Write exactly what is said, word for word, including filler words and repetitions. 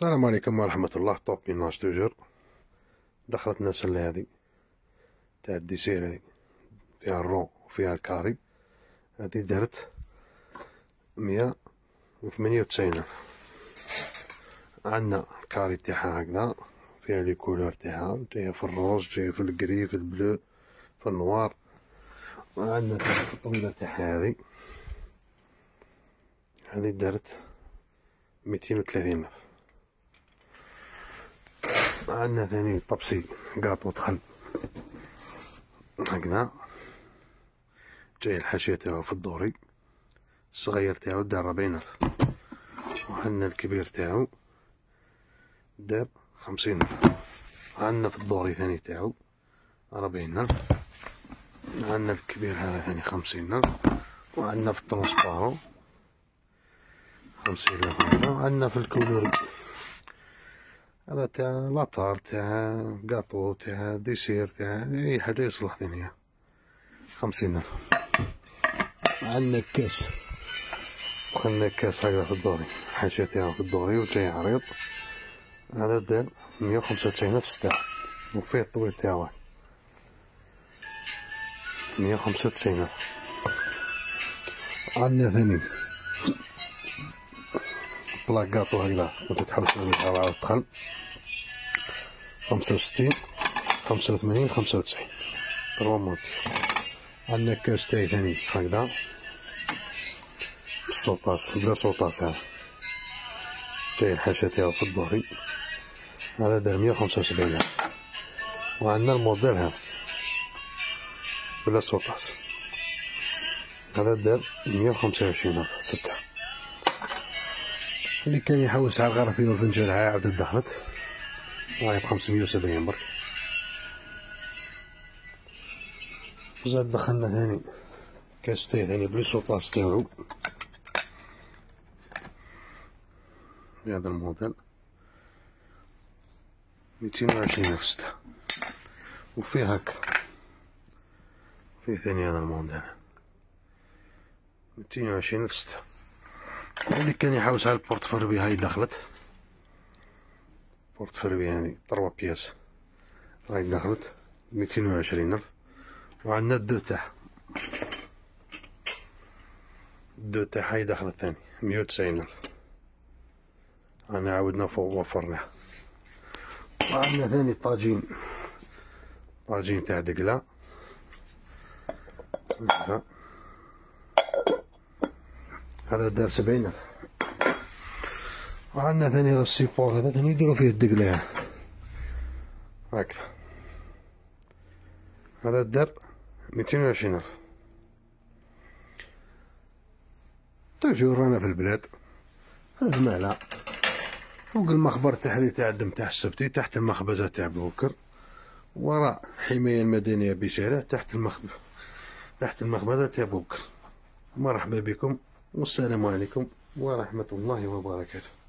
السلام عليكم ورحمة الله. طوب بيناج توجور. دخلت نفس اللي هذه تاع الديسير هذه فيها الرون وفيها الكاري. هذه درت مية وثمانية وتسعين ألف. عندنا الكاري تاعها هكذا فيها لي كولور تاعها، جاية في الروز، جاية في الكري، في البلو، في النوار. وعندنا الطويلة تاعها هذه هذه درت ميتين وثلاثين ألف. عندنا ثاني طبسي قاطو دخل هكذا، جاي الحاشية تاعو في الدوري، الصغير تاعو دار ربعين ألف. وعندنا الكبير تاعو دار خمسين ألف. عندنا في الدوري ثاني تاعو ربعين ألف. عندنا الكبير هذا ثاني خمسين ألف. وعندنا في الترونسبارون خمسين ألف. وعندنا في الكولوري هذا تاع لاطار تاع قاطو تاع ديسير تاع اي حاجة يصلح ثانية خمسين ألف. عندنا كاس، دخلنا كاس هكذا في الدوري، الحاشية تاعو في الدوري وجاي عريض، هذا دار مية وخمسة وتسعين ألف ستة، وفيه الطويل تاعو مية وخمسة وتسعين ألف. عندنا ثاني بلاك قاطو هكذا كنت تحوس عليها وعاود دخل خمسة وستين خمسة وثمانين خمسة وتسعين تروا موتي. عندنا كاس تاعي ثاني هكذا بالسوطاس بلا سوطاس، هذا جاي الحاشية تاعو في الظهري، هذا دار مية وخمسة وسبعين ألف. وعندنا الموديل هذا بلا سوطاس، هذا دار مية وخمسة وعشرين ألف ستة. اللي كان يحوس على الغرفية والفنجان هاي عاودت دخلت راهي بخمسمية وسبعين برك. زاد دخلنا ثاني كاس تاعي ثاني بلي سوطاس تاعو بهذا الموديل ميتين وعشرين ألف ستة. وفيه هكا فيه ثاني هذا الموديل ميتين وعشرين ألف ستة. اللي كان يحوس على البورت فربي هاي دخلت، بورت فربي هذه تروا بياس هاي دخلت ميتين وعشرين ألف. وعندنا الدو تاع الدو تاع هاي دخلت ثاني مية وتسعين ألف، أنا عاودنا فوق وفرناه. وعندنا ثاني طاجين طاجين تاع دقلة هذا دار سبعين ألف. وعندنا ثاني هذا السيفور هذا ثاني يديرو فيه الدقلة هكذا، هذا دار ميتين وعشرين ألف. توجور رانا في البلاد في الزمالة فوق المخبر التحريري تاع الدم تاع السبتي، تحت المخبزة تاع بوكر، وراء الحماية المدنية بشارع، تحت المخبز تحت المخبزة تاع بوكر. مرحبا بكم والسلام عليكم ورحمة الله وبركاته.